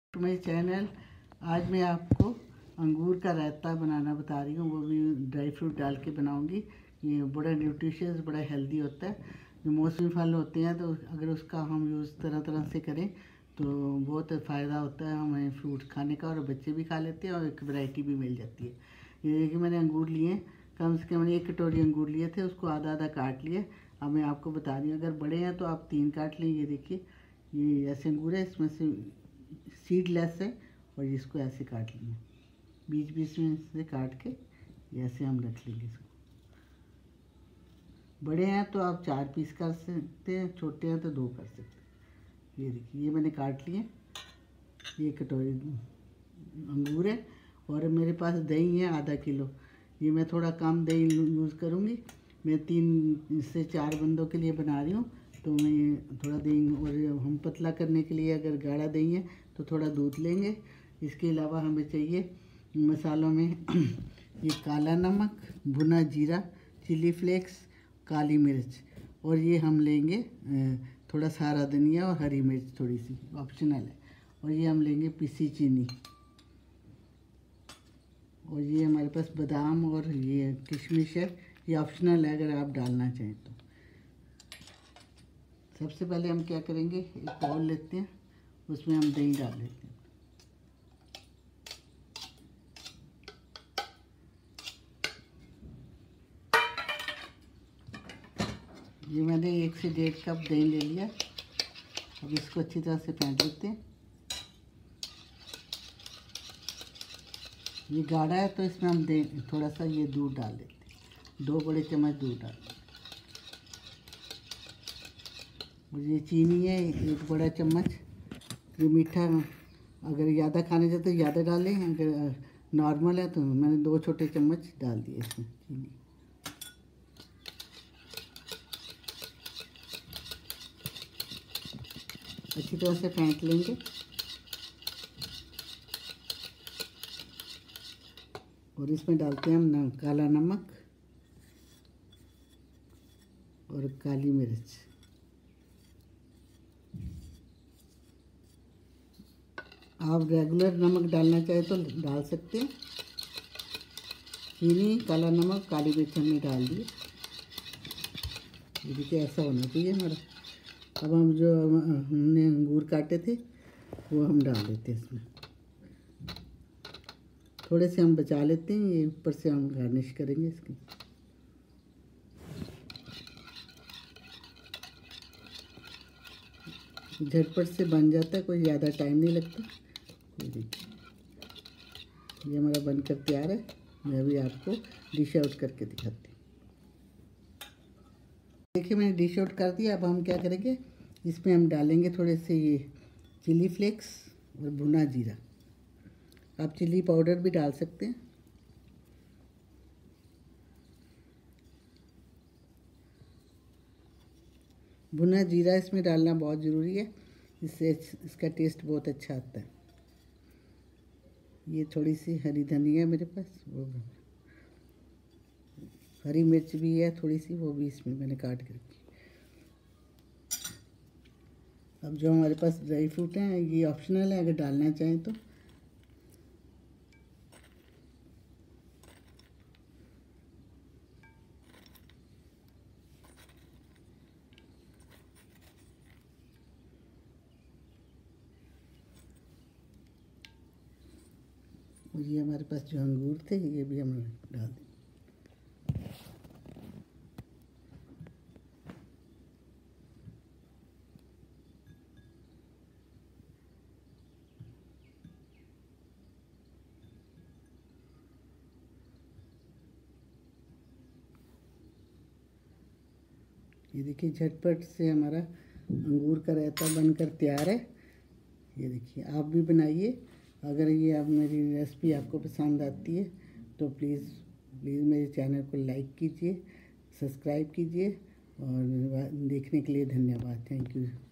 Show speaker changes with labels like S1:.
S1: To my channel. आज मैं आपको अंगूर का रायता बनाना बता रही हूँ, वो भी ड्राई फ्रूट डाल के बनाऊँगी। ये बड़ा न्यूट्रिशियस, बड़ा हेल्दी होता है। जो मौसमी फल होते हैं तो अगर उसका हम यूज़ तरह तरह से करें तो बहुत फ़ायदा होता है हमें फ्रूट खाने का, और बच्चे भी खा लेते हैं और एक वैरायटी भी मिल जाती है। ये देखिए मैंने अंगूर लिए, कम से कम 1 कटोरी अंगूर लिए थे, उसको आधा आधा काट लिए। अब मैं आपको बता रही हूँ, अगर बड़े हैं तो आप 3 काट लें। ये देखिए ये ऐसे अंगूर है, इसमें से सीडलेस है, और इसको ऐसे काट लेंगे, बीच बीच में से काट के ऐसे हम रख लेंगे इसको। बड़े हैं तो आप 4 पीस कर सकते हैं, छोटे हैं तो 2 कर सकते हैं। ये देखिए ये मैंने काट लिए। ये कटोरी अंगूर है, और मेरे पास दही है आधा किलो। ये मैं थोड़ा कम दही यूज़ करूँगी, मैं 3 से 4 बंदों के लिए बना रही हूँ, तो मैं थोड़ा दही, और हम पतला करने के लिए अगर गाढ़ा दही है तो थोड़ा दूध लेंगे। इसके अलावा हमें चाहिए मसालों में ये काला नमक, भुना जीरा, चिली फ्लेक्स, काली मिर्च, और ये हम लेंगे थोड़ा सारा धनिया और हरी मिर्च, थोड़ी सी ऑप्शनल है, और ये हम लेंगे पिसी चीनी, और ये हमारे पास बादाम और ये किशमिश है, ये ऑप्शनल है अगर आप डालना चाहें तो। सबसे पहले हम क्या करेंगे, एक बाउल लेते हैं, उसमें हम दही डाल लेते हैं। ये मैंने 1 से 1.5 कप दही ले लिया। अब इसको अच्छी तरह से फेंट लेते हैं। ये गाढ़ा है तो इसमें हम थोड़ा सा ये दूध डाल देते हैं, 2 बड़े चम्मच दूध डाल देते हैं। और ये चीनी है 1 बड़ा चम्मच। ये मीठा अगर ज़्यादा खाने चाहते तो ज़्यादा डालें, अगर नॉर्मल है तो मैंने 2 छोटे चम्मच डाल दिए इसमें चीनी। अच्छी तरह से फेंट लेंगे। और इसमें डालते हैं हम काला नमक और काली मिर्च। आप रेगुलर नमक डालना चाहे तो डाल सकते हैं। चीनी, काला नमक, काली मिर्च हमने डाल दी। ये देखिए ऐसा होना चाहिए हमारा। अब हम जो हमने अंगूर काटे थे वो हम डाल देते हैं इसमें। थोड़े से हम बचा लेते हैं, ये ऊपर से हम गार्निश करेंगे इसकी। झटपट से बन जाता है, कोई ज़्यादा टाइम नहीं लगता। ये देखिए ये हमारा बनकर तैयार है। मैं अभी आपको डिश आउट करके दिखाती हूँ। देखिए मैंने डिश आउट कर दिया। अब हम क्या करेंगे, इसमें हम डालेंगे थोड़े से ये चिली फ्लेक्स और भुना जीरा। आप चिली पाउडर भी डाल सकते हैं। भुना जीरा इसमें डालना बहुत ज़रूरी है, इससे इसका टेस्ट बहुत अच्छा आता है। ये थोड़ी सी हरी धनिया है मेरे पास, वो हरी मिर्च भी है थोड़ी सी, वो भी इसमें मैंने काट के रखी। अब जो हमारे पास ड्राई फ्रूट हैं ये ऑप्शनल है, अगर डालना चाहें तो। और ये हमारे पास जो अंगूर थे ये भी हम डाल दें। ये देखिए झटपट से हमारा अंगूर का रायता बनकर तैयार है। ये देखिए आप भी बनाइए। अगर ये आप मेरी रेसिपी आपको पसंद आती है तो प्लीज़ मेरे चैनल को लाइक कीजिए, सब्सक्राइब कीजिए, और देखने के लिए धन्यवाद। Thank you.